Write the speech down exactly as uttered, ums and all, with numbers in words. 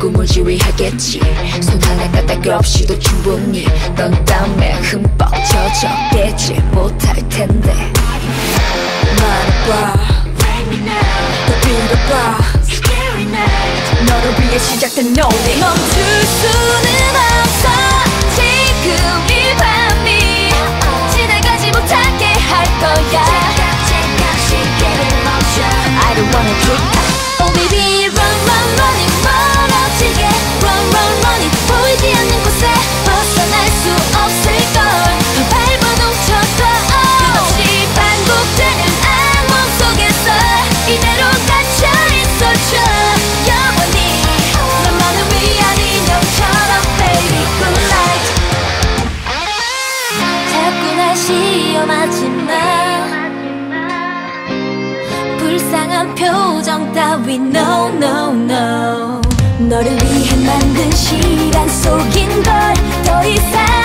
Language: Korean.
꿈을 지휘하겠지. 손 하나 까딱 없이도 충분히 넌 땀에 흠뻑 젖었겠지 못할 텐데. 말해봐, 더 빌어봐, 너를 위해 시작된 노래. 멈출 수는 없어. 지금 이 밤이 지나가지 못하게 할 거야. I don't wanna keep up. Oh baby run run run it 멀어지게 run run run it 보이지 않는 곳에 벗어날 수 없을걸. 더 밟아 넘쳐서 끝없이 반복되는 악몽 속에서 이대로 갇혀 있어줘 영원히. 너만을 위한 인형처럼 baby good night. 자꾸 날 시험하지 마. 불쌍한 표정 따위 no no no. 너를 위해 만든 시간 속인 걸 더 이상